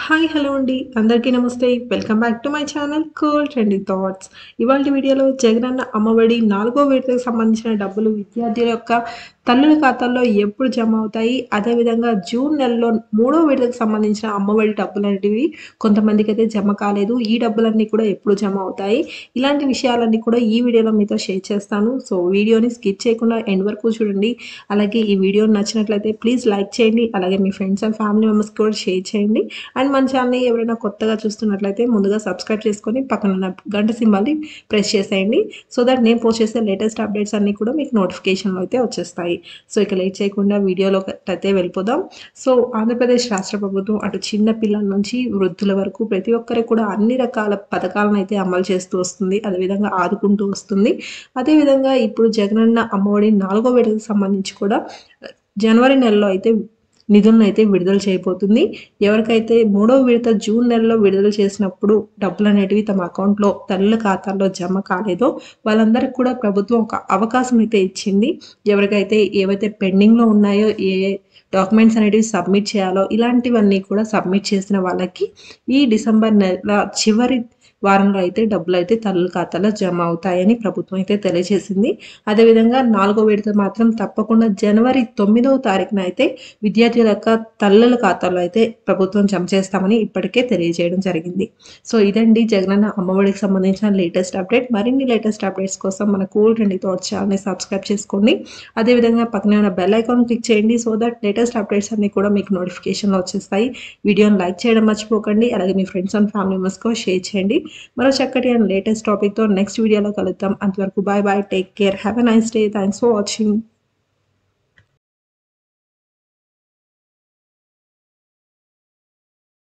Hi hello అండి అందరికీ నమస్తే welcome back to my channel cool trending thoughts. ఇవాళ వీడియోలో జగనన్న అమ్మఒడి 4వ విడతకు సంబంధించిన డబ్బులు విద్యార్థుల యొక్క తల్లుల ఖాతాల్లో ఎప్పుడు జమ అవుతాయి, అదేవిధంగా జూన్ నెలలో 3వ విడతకు సంబంధించిన అమ్మఒడి డబ్బులు అనేటివి కొంతమందికి అయితే జమ కాలేదు. ఈ డబ్బులన్నీ కూడా ఎప్పుడు జమ అవుతాయి, ఇలాంటి విషయాలన్నీ కూడా ఈ వీడియోలో మీతో షేర్ చేస్తాను. సో వీడియోని స్కిప్ చేయకుండా ఎండ్ వరకు చూడండి. అలాగే ఈ వీడియో నచ్చినట్లయితే ప్లీజ్ లైక్ చేయండి, అలాగే మీ ఫ్రెండ్స్ అండ్ ఫ్యామిలీ మెంబర్స్ కూడా షేర్ చేయండి. అండ్ మన ఛానల్ని ఎవరైనా కొత్తగా చూస్తున్నట్లయితే ముందుగా సబ్స్క్రైబ్ చేసుకొని పక్కన ఉన్న గంట సింబల్ని ప్రెస్ చేసేయండి. సో దట్ నేను పోస్ట్ చేసే లేటెస్ట్ అప్డేట్స్ అన్నీ కూడా మీకు నోటిఫికేషన్లో అయితే వచ్చేస్తాయి. సో ఇక లేట్ చేయకుండా వీడియోలోకి అయితే వెళ్ళిపోదాం. సో ఆంధ్రప్రదేశ్ రాష్ట్ర ప్రభుత్వం అటు చిన్న పిల్లల నుంచి వృద్ధుల వరకు ప్రతి ఒక్కరికి కూడా అన్ని రకాల పథకాలను అయితే అమలు చేస్తూ వస్తుంది, అదేవిధంగా ఆదుకుంటూ వస్తుంది. అదేవిధంగా ఇప్పుడు జగనన్న అమ్మఒడి 4వ విడతకు సంబంధించి కూడా జనవరి నెలలో అయితే నిధులను అయితే విడుదల చేయబోతుంది. ఎవరికైతే 3వ విడత జూన్ నెలలో విడుదల చేసినప్పుడు డబ్బులు అనేటివి తమ అకౌంట్లో తల్లుల ఖాతాల్లో జమ కాలేదో వాళ్ళందరికీ కూడా ప్రభుత్వం ఒక అవకాశం అయితే ఇచ్చింది. ఎవరికైతే ఏవైతే పెండింగ్లో ఉన్నాయో, ఏ డాక్యుమెంట్స్ అనేటివి సబ్మిట్ చేయాలో ఇలాంటివన్నీ కూడా సబ్మిట్ చేసిన వాళ్ళకి ఈ డిసెంబర్ నెల చివరి వారంలో అయితే డబ్బులు అయితే తల్లుల ఖాతాలో జమ అవుతాయని ప్రభుత్వం అయితే తెలియజేసింది. అదేవిధంగా 4వ విడత మాత్రం తప్పకుండా జనవరి 9వ తారీఖున అయితే విద్యార్థుల యొక్క తల్లుల ఖాతాలో అయితే ప్రభుత్వం జమ చేస్తామని ఇప్పటికే తెలియజేయడం జరిగింది. సో ఇదండి జగనన్న అమ్మఒడికి సంబంధించిన లేటెస్ట్ అప్డేట్. మరిన్ని లేటెస్ట్ అప్డేట్స్ కోసం మన కూల్ ట్రెండింగ్ థాట్స్ ఛానల్ని సబ్స్క్రైబ్ చేసుకోండి. అదేవిధంగా పక్కనే ఉన్న బెల్ ఐకాన్ క్లిక్ చేయండి. సో దట్ లేటెస్ట్ అప్డేట్స్ అన్ని కూడా మీకు నోటిఫికేషన్లో వచ్చేస్తాయి. వీడియోని లైక్ చేయడం మర్చిపోకండి, అలాగే మీ ఫ్రెండ్స్ అండ్ ఫ్యామిలీ మెంబర్స్కి షేర్ చేయండి. మరో చక్కటి అండ్ లేటెస్ట్ టాపిక్తో నెక్స్ట్ వీడియోలో కలుద్దాం. అంతవరకు bye bye, take care, have a nice day, thanks for watching.